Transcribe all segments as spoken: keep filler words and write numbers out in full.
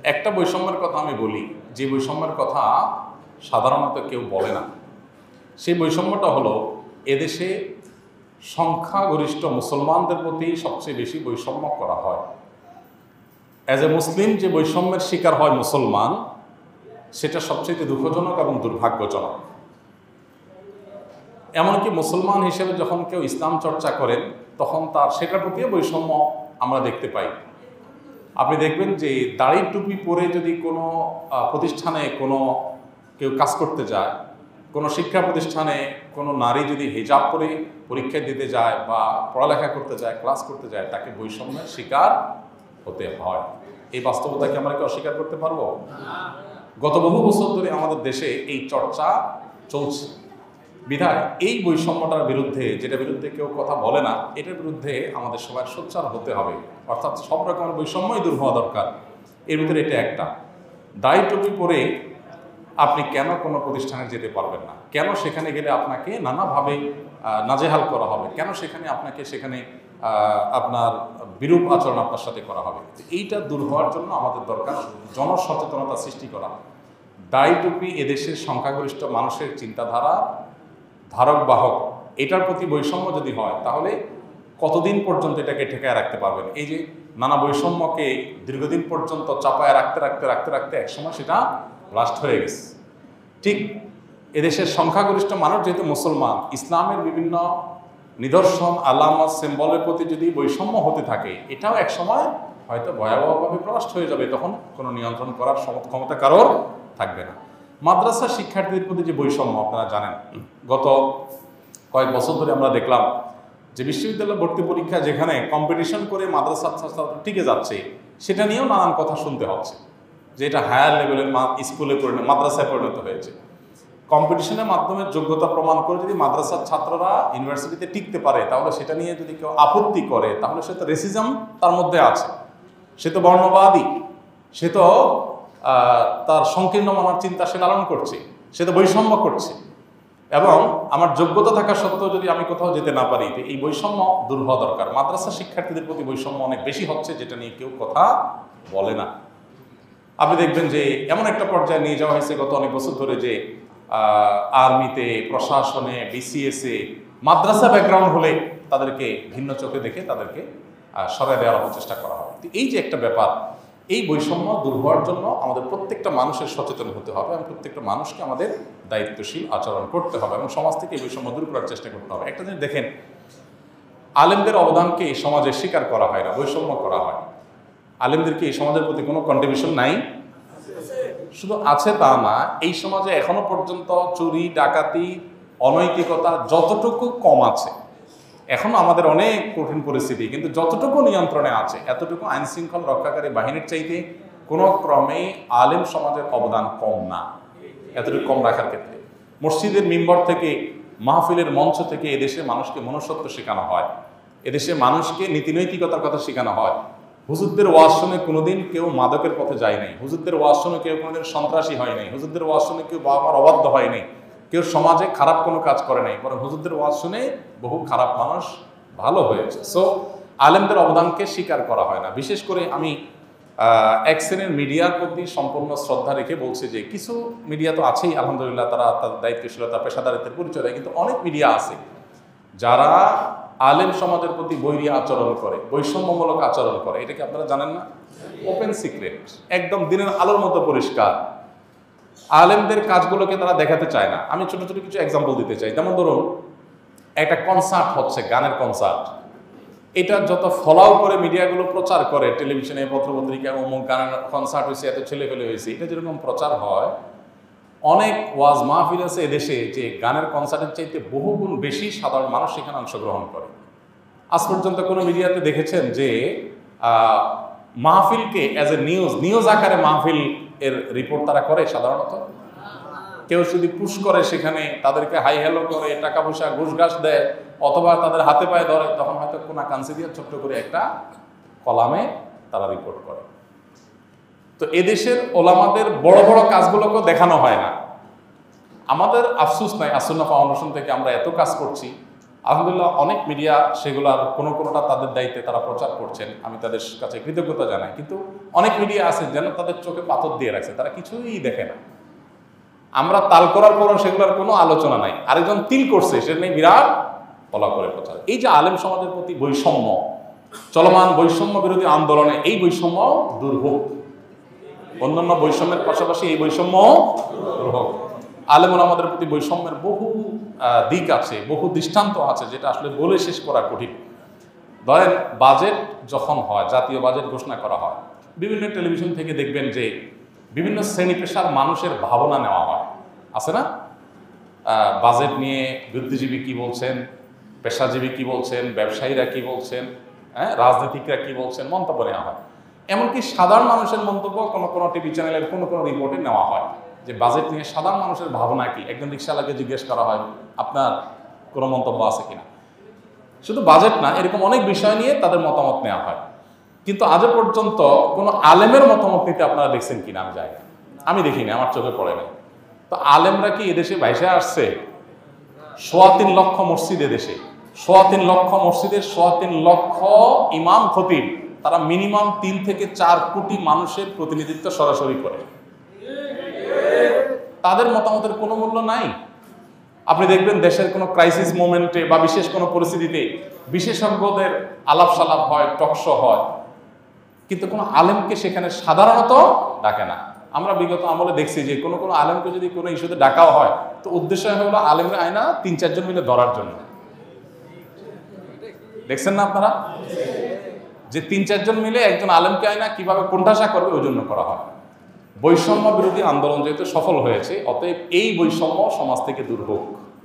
একটা বৈষম্যের কথা আমি বলি, যে বৈষম্যের কথা সাধারণত কেউ বলে না। সেই বৈষম্যটা হলো এদেশে সংখ্যাগরিষ্ঠ মুসলমানদের প্রতি সবচেয়ে বেশি বৈষম্য করা হয়। অ্যাজ এ মুসলিম যে বৈষম্যের শিকার হয় মুসলমান, সেটা সবচেয়ে দুঃখজনক এবং দুর্ভাগ্যজনক। এমনকি মুসলমান হিসেবে যখন কেউ ইসলাম চর্চা করেন তখন তার সেটার প্রতিও বৈষম্য আমরা দেখতে পাই। আপনি দেখবেন যে দাড়ি টুপি পরে যদি কোনো প্রতিষ্ঠানে কোনো কেউ কাজ করতে যায়, কোনো শিক্ষা প্রতিষ্ঠানে কোনো নারী যদি হিজাব পরে পরীক্ষা দিতে যায় বা পড়ালেখা করতে যায়, ক্লাস করতে যায়, তাকে বৈষম্যের শিকার হতে হয়। এই বাস্তবতাকে আমরা কি অস্বীকার করতে পারবো? গত বহু বছর ধরে আমাদের দেশে এই চর্চা চলছে। বিধায় এই বৈষম্যটার বিরুদ্ধে, যেটা বিরুদ্ধে কেউ কথা বলে না, এটার বিরুদ্ধে আমাদের সবাই সোচ্চার হতে হবে। অর্থাৎ সব রকমের বৈষম্যই দূর হওয়া দরকার। এর ভিতরে এটা একটা। দাড়ি টুপি পরে আপনি কেন কোনো প্রতিষ্ঠানে যেতে পারবেন না? কেন সেখানে গেলে আপনাকে নানাভাবে নাজেহাল করা হবে? কেন সেখানে আপনাকে সেখানে আপনার বিরূপ আচরণ আপনার সাথে করা হবে? এইটা দূর হওয়ার জন্য আমাদের দরকার জনসচেতনতা সৃষ্টি করা। দাড়ি টুপি এদেশের সংখ্যাগরিষ্ঠ মানুষের চিন্তাধারা ধারক বাহক। এটার প্রতি বৈষম্য যদি হয় তাহলে কতদিন পর্যন্ত এটাকে ঠেকায় রাখতে পারবেন? এই যে নানা বৈষম্যকে দীর্ঘদিন পর্যন্ত চাপায় রাখতে রাখতে রাখতে রাখতে একসময় সেটা ব্লাস্ট হয়ে গেছে। ঠিক এদেশের সংখ্যাগরিষ্ঠ মানুষ যেহেতু মুসলমান, ইসলামের বিভিন্ন নিদর্শন, আলামত, সিম্বলের প্রতি যদি বৈষম্য হতে থাকে, এটাও একসময় হয়তো ভয়াবহভাবে ব্লাস্ট হয়ে যাবে। তখন কোনো নিয়ন্ত্রণ করার ক্ষমতা কারোর থাকবে না। মাদ্রাসা শিক্ষার্থীদের প্রতি যে বৈষম্য আপনারা জানেন, গত কয়েক বছর ধরে আমরা দেখলাম যে বিশ্ববিদ্যালয় ভর্তি পরীক্ষা যেখানে কম্পিটিশন করে মাদ্রাসা ছাত্র টিকে যাচ্ছে, সেটা নিয়েও নানান কথা শুনতে হচ্ছে যে এটা হায়ার লেভেলের স্কুলে পরিণত, মাদ্রাসায় পরিণত হয়েছে। কম্পিটিশনের মাধ্যমে যোগ্যতা প্রমাণ করে যদি মাদ্রাসার ছাত্ররা ইউনিভার্সিটিতে টিকতে পারে, তাহলে সেটা নিয়ে যদি কেউ আপত্তি করে, তাহলে সে তো রেসিজম তার মধ্যে আছে, সে তো বর্ণবাদী, সে তো তার সংকীর্ণ মনের চিন্তা সে লালন করছে, সে তো বৈষম্য করছে। এবং আমার যোগ্যতা থাকা সত্ত্বেও যদি আমি কোথাও যেতে না পারি, এই বৈষম্য দূর হওয়া দরকার। মাদ্রাসা শিক্ষার্থীদের প্রতি বৈষম্য অনেক বেশি হচ্ছে, যেটা নিয়ে কেউ কথা বলে না। আপনি দেখবেন যে এমন একটা পর্যায়ে নিয়ে যাওয়া হয়েছে গত অনেক বছর ধরে যে আর্মিতে, প্রশাসনে, বিসিএসে মাদ্রাসা ব্যাকগ্রাউন্ড হলে তাদেরকে ভিন্ন চোখে দেখে তাদেরকে সরাই দেওয়ার চেষ্টা করা হয়। এই যে একটা ব্যাপার, এই বৈষম্য দূর হওয়ার জন্য আমাদের প্রত্যেকটা মানুষের সচেতন হতে হবে এবং প্রত্যেকটা মানুষকে আমাদের দায়িত্বশীল আচরণ করতে হবে এবং সমাজ থেকে এই বৈষম্য দূর করার চেষ্টা করতে হবে। একটা জিনিস দেখেন, আলেমদের অবদানকে এই সমাজে স্বীকার করা হয় না, বৈষম্য করা হয়। আলেমদেরকে এই সমাজের প্রতি কোনো কন্ট্রিবিউশন নাই, শুধু আছে তা না, এই সমাজে এখনো পর্যন্ত চুরি, ডাকাতি, অনৈতিকতা যতটুকু কম আছে, এখন আমাদের অনেক কঠিন পরিস্থিতি, কিন্তু যতটুকু নিয়ন্ত্রণে আছে, এতটুকু আইন শৃঙ্খলা রক্ষাকারী বাহিনীর চাইতে কোনো ক্রমে আলেম সমাজের অবদান কম না। এতটুকু কম রাখার ক্ষেত্রে মসজিদের মিম্বর থেকে, মাহফিলের মঞ্চ থেকে এদেশের মানুষকে মনুষ্যত্ব শেখানো হয়, এদেশের মানুষকে নীতিনৈতিকতার কথা শেখানো হয়। হুজুরদের ওয়াজ শুনে কোনোদিন কেউ মাদকের পথে যায় নাই, হুজুরদের ওয়াজ শুনে কেউ কোনোদিন সন্ত্রাসী হয় নাই, হুজুরদের ওয়াজ শুনে কেউ বাবা মার অবাধ্য হয় নাই, কেউ সমাজে খারাপ কোনো কাজ করে নাই, বরং হুজুরদের ওয়াজ শুনে বহু খারাপ মানুষ ভালো হয়েছে। সো আলেমদের অবদানকে স্বীকার করা হয় না। বিশেষ করে আমি এক শ্রেণীর মিডিয়ার প্রতি সম্পূর্ণ শ্রদ্ধা রেখে বলছি যে কিছু মিডিয়া তো আছেই আলহামদুলিল্লাহ, তারা তাদের দায়িত্বশীলতা, পেশাদারিত্বের পরিচয় দেয়, কিন্তু অনেক মিডিয়া আছে যারা আলেম সমাজের প্রতি বৈরী আচরণ করে, বৈষম্যমূলক আচরণ করে। এটাকে আপনারা জানেন না? ওপেন সিক্রেট, একদম দিনের আলোর মতো পরিষ্কার। আলেমদের কাজগুলোকে তারা দেখাতে চায় না। আমি ছোট ছোট কিছু এক্সাম্পল দিতে চাই। যেমন ধরুন, একটা কনসার্ট হচ্ছে, গানের কনসার্ট, এটা যত ফলাও করে মিডিয়াগুলো প্রচার করে, টেলিভিশনে, পত্রপত্রিকা, অমুক গানের কনসার্ট হয়েছে, এত ছেলে ফেলে হয়েছে, এটা যেরকম প্রচার হয়, অনেক ওয়াজ মাহফিল আছে এদেশে যে গানের কনসার্টের চাইতে বহুগুণ বেশি সাধারণ মানুষ সেখানে অংশগ্রহণ করে। আজ পর্যন্ত কোনো মিডিয়াতে দেখেছেন যে মাহফিলকে অ্যাজ এ নিউজ নিউজ আকারে মাহফিল এর রিপোর্ট তারা করে? সাধারণত কেউ যদি পুশ করে, সেখানে তাদেরকে হাই হ্যালো করে, টাকা পয়সা ঘুষ ঘাস দেয়, অথবা তাদের হাতে পায়ে ধরে, তখন হয়তো কোনা কাঞ্চি দিয়ে ছোট্ট করে একটা কলামে তারা রিপোর্ট করে। তো এদেশের ওলামাদের বড় বড় কাজগুলোকে দেখানো হয় না। আমাদের আফসোস নাই, আসুন্নাহ ফাউন্ডেশন থেকে আমরা এত কাজ করছি, আলহামদুলিল্লাহ অনেক মিডিয়া সেগুলার কোনো কোনোটা তাদের দায়িত্বে তারা প্রচার করছেন, আমি তাদের কাছে কৃতজ্ঞতা জানাই। কিন্তু অনেক মিডিয়া আছে যেন তাদের চোখে পাথর দিয়ে রাখছে, তারা কিছুই দেখে না। আমরা তাল করার পরও সেগুলোর কোনো আলোচনা নাই, আরেকজন তিল করছে সেটা নিয়ে বিরাট বলা করে প্রচার। এই যে আলেম সমাজের প্রতি বৈষম্য, চলমান বৈষম্য বিরোধী আন্দোলনে এই বৈষম্য দূর হোক, অন্যান্য বৈষম্যের পাশাপাশি এই বৈষম্য দূর হোক। আলেম ওলামাদের প্রতি বৈষম্যের বহু দিক আছে, বহু দৃষ্টান্ত আছে, যেটা আসলে বলে শেষ করা কঠিন। ধরেন বাজেট যখন হয়, জাতীয় বাজেট ঘোষণা করা হয়, বিভিন্ন টেলিভিশন থেকে দেখবেন যে বিভিন্ন শ্রেণী পেশার মানুষের ভাবনা নেওয়া হয়, আছে না? বাজেট নিয়ে বুদ্ধিজীবী কি বলছেন, পেশাজীবী কি বলছেন, ব্যবসায়ীরা কি বলছেন, হ্যাঁ, রাজনীতিকরা কি বলছেন, মন্তব্য নেওয়া হয়। এমনকি সাধারণ মানুষের মন্তব্য কোনো কোনো টিভি চ্যানেলের কোনো কোনো রিপোর্টে নেওয়া হয় যে বাজেট নিয়ে সাধারণ মানুষের ভাবনা কি। একজন রিক্সাওয়ালাকে জিজ্ঞেস করা হয় আপনার কোনো মন্তব্য আছে কিনা। শুধু বাজেট না, এরকম অনেক বিষয় নিয়ে তাদের মতামত নেওয়া হয়। কিন্তু আজ পর্যন্ত কোনো আলেমের মতামত নিতে আপনারা দেখছেন কিনা আমি জানি না, আমি দেখিনি, আমার চোখে পড়ে নাই। তো আলেমরা কি এদেশে ভাইসে আসছে? সোয়া তিন লক্ষ মসজিদ এদেশে, সোয়া তিন লক্ষ মসজিদের সোয়া তিন লক্ষ ইমাম খতিব, তারা মিনিমাম তিন থেকে চার কোটি মানুষের প্রতিনিধিত্ব সরাসরি করে। তাদের মতামতের কোনো মূল্য নাই। আপনি দেখবেন দেশের কোনো ক্রাইসিস মোমেন্টে বা বিশেষ কোনো পরিস্থিতিতে বিশেষজ্ঞদের আলাপ সালাপ হয়, টকশো হয়, কিন্তু কোনো আলেমকে সেখানে সাধারণত ডাকে না। আমরা বিগত আমলে দেখছি যে কোনো কোনো আলেমকে যদি কোনো ইস্যুতে ডাকাও হয়, তো উদ্দেশ্য হলো আলেমরা আয়না তিন চারজন মিলে ধরার জন্য। দেখছেন না আপনারা যে তিন চারজন মিলে একজন আলেমকে আয়না কিভাবে কোণঠাসা করবে ওই জন্য করা হয়। বৈষম্য বিরোধী আন্দোলন যেহেতু সফল হয়েছে, অতএব এই বৈষম্য সমাজ থেকে দূর হোক।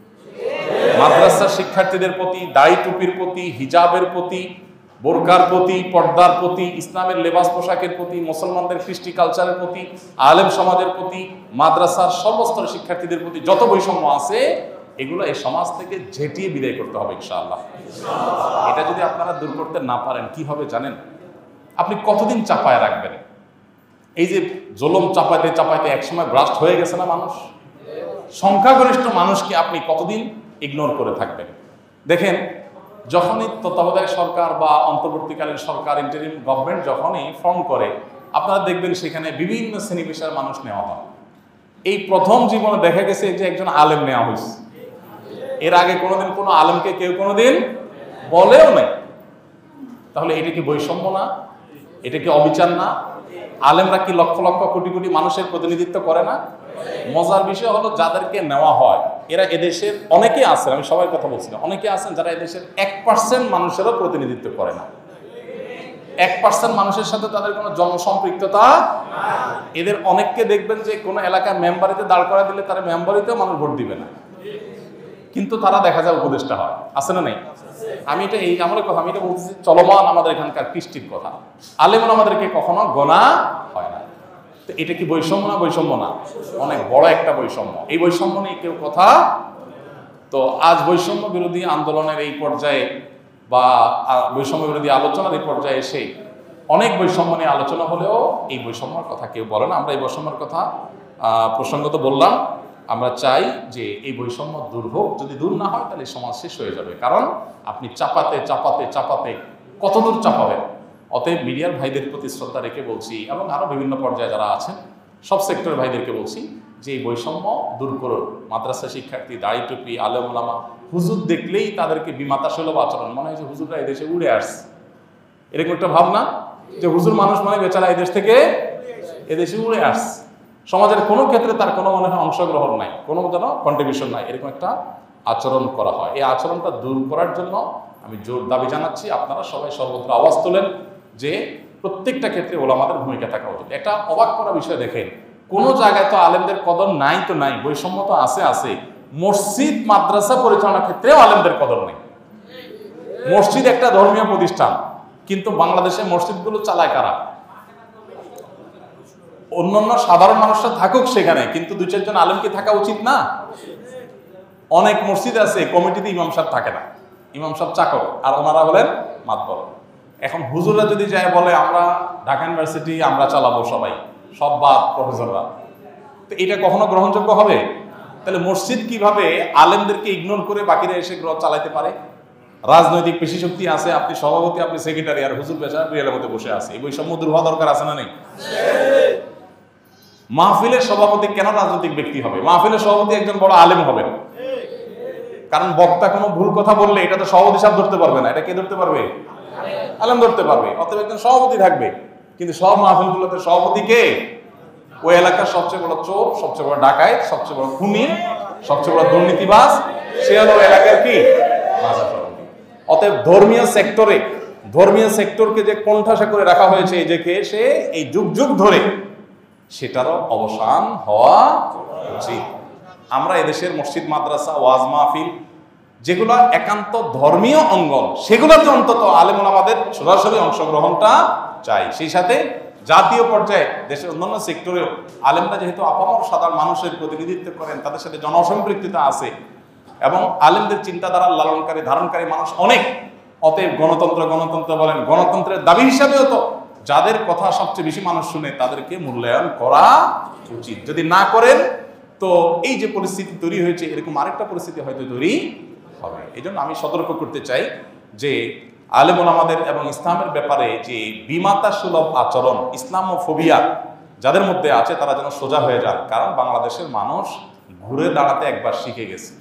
মাদ্রাসার শিক্ষার্থীদের প্রতি, দাড়ি টুপির প্রতি, হিজাবের প্রতি, বোরকার প্রতি, পর্দার প্রতি, ইসলামের লেবাস পোশাকের প্রতি, মুসলমানদের কৃষ্টি কালচারের প্রতি, আলেম সমাজের প্রতি, মাদ্রাসার সর্বস্তরের শিক্ষার্থীদের প্রতি যত বৈষম্য আছে, এগুলো এই সমাজ থেকে ঝেঁটিয়ে বিদায় করতে হবে ইনশাআল্লাহ। এটা যদি আপনারা দূর করতে না পারেন কি হবে জানেন? আপনি কতদিন চাপায় রাখবেন? এই যে জুলুম চাপাইতে চাপাইতে একসময় ব্রাস্ট হয়ে গেছে না মানুষ, সংখ্যাগরিষ্ঠ মানুষকে আপনি কতদিন ইগনোর করে থাকবেন? দেখেন, যখনই তত্ত্বাবধায়ক সরকার বা অন্তর্বর্তীকালীন সরকার, ইন্টারিম গভর্নমেন্ট যখনই ফর্ম করে, আপনারা দেখবেন সেখানে বিভিন্ন শ্রেণী পেশার মানুষ নেওয়া হয়। এই প্রথম জীবনে দেখা গেছে যে একজন আলেম নেওয়া হয়েছে। এর আগে কোনোদিন কোনো আলেমকে কেউ কোনোদিন বলেও নাই। তাহলে এটা কি বৈষম্য না? এটা কি অবিচার না? আলেমরা কি লক্ষ লক্ষ কোটি কোটি মানুষের প্রতিনিধিত্ব করে না? মজার বিষয় হলো যাদেরকে নেওয়া হয় এরা এদেশের অনেকে আছেন, আমি সবাই কথা বলছি না, অনেকে আছেন যারা এদেশের এক পার্সেন্ট মানুষেরও প্রতিনিধিত্ব করে না। এক পার্সেন্ট মানুষের সাথে তাদের কোনো জনসম্পৃক্ততা। এদের অনেককে দেখবেন যে কোনো এলাকার মেম্বারিতে দাঁড় করা দিলে তারা মেম্বারিতেও মানুষ ভোট দিবে না, কিন্তু তারা দেখা যায় উপদেষ্টা হয়। আছে না নাই? আমি এটা এই আমলের কথা, আমি এটা বলতেছি চলমান আমাদের এখানকার কৃষ্টির কথা। আলেম আমাদেরকে কখনো গোনা হয় না। তো এটা কি বৈষম্য না? বৈষম্য না, অনেক বড় একটা বৈষম্য। এই বৈষম্য নিয়ে কেউ কথা। তো আজ বৈষম্য বিরোধী আন্দোলনের এই পর্যায়ে বা বৈষম্য বিরোধী আলোচনার এই পর্যায়ে এসে অনেক বৈষম্য নিয়ে আলোচনা হলেও এই বৈষম্যের কথা কেউ বলে না। আমরা এই বৈষম্যের কথা প্রসঙ্গত বললাম। আমরা চাই যে এই বৈষম্য দূর হোক। যদি দূর না হয় তাহলে সমাজ শেষ হয়ে যাবে। কারণ আপনি চাপাতে চাপাতে চাপাতে কতদূর চাপাবেন? অতএব মিডিয়ার ভাইদের প্রতি শ্রদ্ধা রেখে বলছি, এবং আরও বিভিন্ন পর্যায়ে যারা আছেন সব সেক্টরের ভাইদেরকে বলছি যে এই বৈষম্য দূর করুন। মাদ্রাসা শিক্ষার্থী, দাড়ি টুপি, আলেম ওলামা, হুজুর দেখলেই তাদেরকে বিমাতা সুলভ আচরণ, মনে হয় যে হুজুররা এদেশে উড়ে আসছে, এরকম একটা ভাবনা যে হুজুর মানুষ মানে বেচারা এদেশ থেকে এদেশে উড়ে আসছে। সমাজের কোনো ক্ষেত্রে তার কোনো মনে হয় অংশগ্রহণ নাই, কোনো যেন কন্ট্রিবিউশন নাই, এরকম একটা আচরণ করা হয়। এই আচরণটা দূর করার জন্য আমি জোর দাবি জানাচ্ছি আপনারা সবাই সর্বত্র আওয়াজ তোলেন যে প্রত্যেকটা ক্ষেত্রে ওলামাদের ভূমিকা থাকা উচিত। একটা অবাক করা বিষয় দেখেন, কোনো জায়গায় তো আলেমদের কদর নাই তো নাই, বৈষম্য তো আছে আছে। মসজিদ মাদ্রাসা পরিচালনার ক্ষেত্রেও আলেমদের কদর নেই। মসজিদ একটা ধর্মীয় প্রতিষ্ঠান, কিন্তু বাংলাদেশে মসজিদগুলো চালায় কারা? অন্যান্য সাধারণ মানুষরা থাকুক সেখানে, কিন্তু দুই চারজন আলেম কি থাকা উচিত না? অনেক মসজিদ আছে কমিটিতে ইমাম সাহেব থাকে না, ইমাম সাহেব চাকর, আর ওনারা হলেন মাতবর। এখন হুজুররা যদি যায় বলে আমরা ঢাকা ইউনিভার্সিটি আমরা চালাবো, সবাই সব বাদ প্রফেসররা, তো এটা কখনো গ্রহণযোগ্য হবে? তাহলে মসজিদ কিভাবে আলেমদেরকে ইগনোর করে বাকিরা এসে চালাইতে পারে? রাজনৈতিক পেশি শক্তি আছে, আপনি সভাপতি, আপনি সেক্রেটারি, আর হুজুর পেশা রিয়ালের মধ্যে বসে আছে। এই বৈষম্য দূর হওয়া দরকার আছে না নেই? মাহফিলের সভাপতি কেন রাজনৈতিক ব্যক্তি হবে? মাহফিলের সভাপতি একজন বড় আলেম হবেন, কারণ বক্তা কোনো ভুল কথা বললে এটা তো সভাপতি সাহেব ধরতে পারবে না, এটা কে ধরতে পারবে? আলেম ধরতে পারবে। অতএব একজন সভাপতি থাকবে, কিন্তু সব মাহফিলগুলোতে সভাপতি কে? ওই এলাকার সবচেয়ে বড় চোর, সবচেয়ে বড় ডাকাত, সবচেয়ে বড় খুনি, সবচেয়ে বড় দুর্নীতিবাজ, সে হলো এলাকার কি মাঝা সভাপতি। অতএব ধর্মীয় সেক্টরে, ধর্মীয় সেক্টরকে যে কোণঠাসা করে রাখা হয়েছে এই যে কে, সে এই যুগ যুগ ধরে, সেটারও অবসান হওয়া উচিত। আমরা এদেশের মসজিদ, মাদ্রাসা, ওয়াজ মাহফিল যেগুলো একান্ত ধর্মীয় অঙ্গন, সেগুলোতে অন্তত আলেম ওলামাদের সরাসরি অংশগ্রহণটা চাই। সেই সাথে জাতীয় পর্যায়ে দেশের অন্যান্য সেক্টরেও আলেমরা যেহেতু আপামর সাধারণ মানুষের প্রতিনিধিত্ব করেন, তাদের সাথে জনসম্পৃক্ততা আছে এবং আলেমদের চিন্তাধারা লালনকারী ধারণকারী মানুষ অনেক। অতএব গণতন্ত্র গণতন্ত্র বলেন, গণতন্ত্রের দাবি হিসাবেও তো যাদের কথা সবচেয়ে বেশি মানুষ শুনে তাদেরকে মূল্যায়ন করা উচিত। যদি না করেন তো এই যে পরিস্থিতি তৈরি হয়েছে, এরকম আরেকটা পরিস্থিতি হয়তো তৈরি হবে। এই জন্য আমি সতর্ক করতে চাই যে আলেম ওলামাদের এবং ইসলামের ব্যাপারে যে বিমাতা সুলভ আচরণ, ইসলামোফোবিয়া যাদের মধ্যে আছে, তারা যেন সোজা হয়ে যান। কারণ বাংলাদেশের মানুষ ঘুরে দাঁড়াতে একবার শিখে গেছে।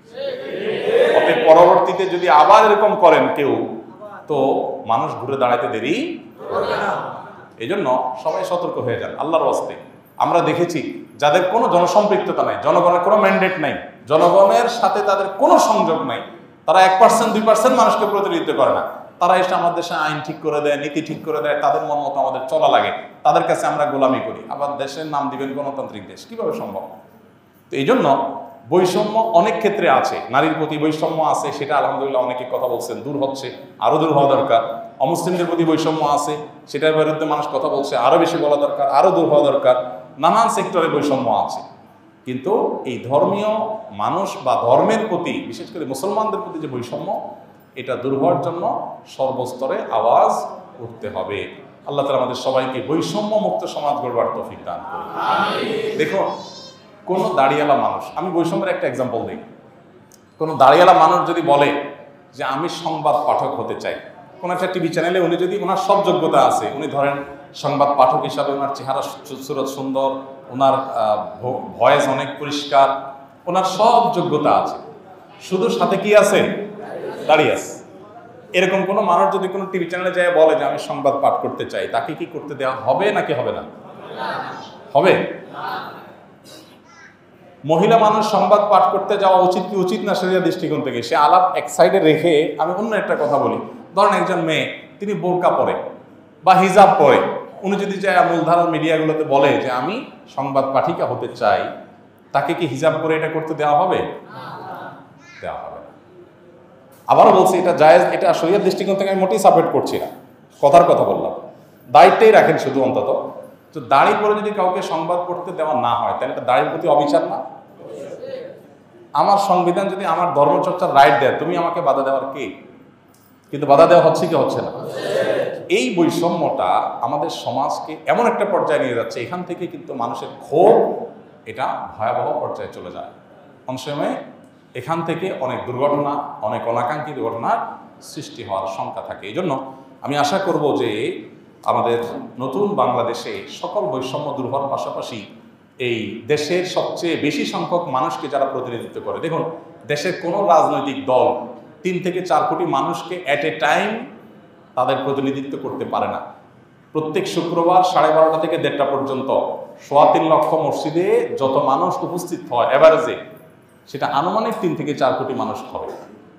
অতএব পরবর্তীতে যদি আবার এরকম করেন কেউ, তো মানুষ ঘুরে দাঁড়াতে দেরি করবে না। এই জন্য সবাই সতর্ক হয়ে যান আল্লাহর ওয়াস্তে। আমরা দেখেছি যাদের কোনো জনসম্পৃক্ততা নাই, জনগণের কোনো ম্যান্ডেট নাই, জনগণের সাথে তাদের কোনো সংযোগ নাই, তারা এক পার্সেন্ট দুই পার্সেন্ট মানুষকে প্রতিনিধিত্ব করে না, তারা এসে আমাদের দেশে আইন ঠিক করে দেয়, নীতি ঠিক করে দেয়, তাদের মন মতো আমাদের চলা লাগে, তাদের কাছে আমরা গোলামি করি। আবার দেশের নাম দিবেন গণতান্ত্রিক দেশ, কিভাবে সম্ভব? তো এই জন্য বৈষম্য অনেক ক্ষেত্রে আছে, নারীর প্রতি বৈষম্য আছে, সেটা আলহামদুলিল্লাহ অনেকে কথা বলছেন, দূর হচ্ছে, আরো দূর হওয়া দরকার। অমুসলিমদের প্রতি বৈষম্য আছে, সেটার বিরুদ্ধে মানুষ কথা বলছে, আরো বেশি বলা দরকার, আরো দূর হওয়া দরকার। নানান সেক্টরে বৈষম্য আছে, কিন্তু এই ধর্মীয় মানুষ বা ধর্মের প্রতি, বিশেষ করে মুসলমানদের প্রতি যে বৈষম্য, এটা দূর হওয়ার জন্য সর্বস্তরে আওয়াজ উঠতে হবে। আল্লাহ তাআলা আমাদের সবাইকে বৈষম্য মুক্ত সমাজ গড়বার তৌফিক দান করুন। দেখো, কোন দাড়িওয়ালা মানুষ, আমি বৈষম্যের একটা এক্সাম্পল দিই। কোন দাড়িওয়ালা মানুষ যদি বলে যে আমি সংবাদ পাঠক হতে চাই, কোন একটা টিভি চ্যানেলে উনি যদি, ওনার সব যোগ্যতা আছে, উনি ধরেন সংবাদ পাঠক হিসাবে ওনার চেহারা সুরত সুন্দর, ওনার ভয়েস অনেক পরিষ্কার, ওনার সব যোগ্যতা আছে, শুধু সাথে কি আছে? দাঁড়িয়ে আছে। এরকম কোনো মানুষ যদি কোনো টিভি চ্যানেলে যায় বলে যে আমি সংবাদ পাঠ করতে চাই, তাকে কি করতে দেওয়া হবে নাকি হবে না? হবে। মহিলা মানুষ সংবাদ পাঠ করতে যাওয়া উচিত কি উচিত না শরিয়া দৃষ্টিকোণ থেকে, সে আলাপ এক সাইডে রেখে আমি অন্য একটা কথা বলি। ধরেন একজন মেয়ে, তিনি বোরকা পরে বা হিজাব পরে, উনি যদি যায় মূলধারার মিডিয়াগুলোতে বলে যে আমি সংবাদ পাঠিকা হতে চাই, তাকে কি হিজাব করে এটা করতে দেওয়া হবে? দেওয়া হবে না। আবারও বলছি, এটা জায়েজ, এটা শরিয়ার দৃষ্টিকোণ থেকে আমি মোটেই সাপোর্ট করছি না, কথার কথা বললাম। দায়িত্বেই রাখেন শুধু অন্তত। তো দাড়ি পরে যদি কাউকে সংবাদ পড়তে দেওয়া না হয়, তাহলে এটা দাড়ির প্রতি অবিচার না? আমার সংবিধান যদি আমার ধর্মচর্চার রাইট দেয়, তুমি আমাকে বাধা দেওয়ার কে? কিন্তু বাধা দেওয়া হচ্ছে কি হচ্ছে না? এই বৈষম্যটা আমাদের সমাজকে এমন একটা পর্যায়ে নিয়ে যাচ্ছে, এখান থেকে কিন্তু মানুষের ক্ষোভ এটা ভয়াবহ পর্যায়ে চলে যায়। অনেক সময় এখান থেকে অনেক দুর্ঘটনা, অনেক অনাকাঙ্ক্ষিত ঘটনার সৃষ্টি হওয়ার শঙ্কা থাকে। এই জন্য আমি আশা করব যে আমাদের নতুন বাংলাদেশে সকল বৈষম্য দূর হওয়ার পাশাপাশি এই দেশের সবচেয়ে বেশি সংখ্যক মানুষকে যারা প্রতিনিধিত্ব করে, দেখুন দেশের কোনো রাজনৈতিক দল তিন থেকে চার কোটি মানুষকে অ্যাট এ টাইম তাদের প্রতিনিধিত্ব করতে পারে না। প্রত্যেক শুক্রবার সাড়ে বারোটা থেকে দেড়টা পর্যন্ত সোয়া তিন লক্ষ মসজিদে যত মানুষ উপস্থিত হয় এভারেজে, সেটা আনুমানিক তিন থেকে চার কোটি মানুষ হবে।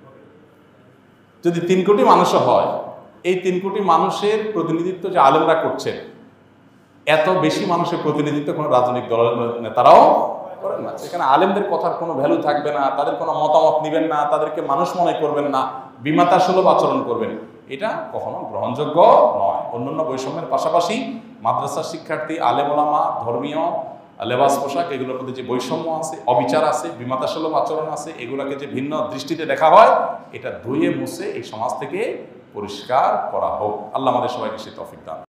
যদি তিন কোটি মানুষও হয়, এই তিন কোটি মানুষের প্রতিনিধিত্ব যে আলেমরা করছেন, এত বেশি মানুষের প্রতিনিধিত্ব কোনো রাজনৈতিক দলের নেতারাও করেন না। সেখানে আলেমদের কথার কোনো ভ্যালু থাকবে না, তাদের কোনো মতামত নেবেন না, তাদেরকে মানুষ মনে করবেন না, বিমাতা সুলভ আচরণ করবেন, এটা কখনো গ্রহণযোগ্য নয়। অন্যান্য বৈষম্যের পাশাপাশি মাদ্রাসার শিক্ষার্থী, আলেম ওলামা, ধর্মীয় লেবাস পোশাক, এগুলোর মধ্যে যে বৈষম্য আছে, অবিচার আছে, বিমাতা সুলভ আচরণ আছে, এগুলোকে যে ভিন্ন দৃষ্টিতে দেখা হয়, এটা ধুয়ে মুছে এই সমাজ থেকে পরিষ্কার করা হোক। আল্লাহ আমাদের সবাইকে সে তৌফিক দান।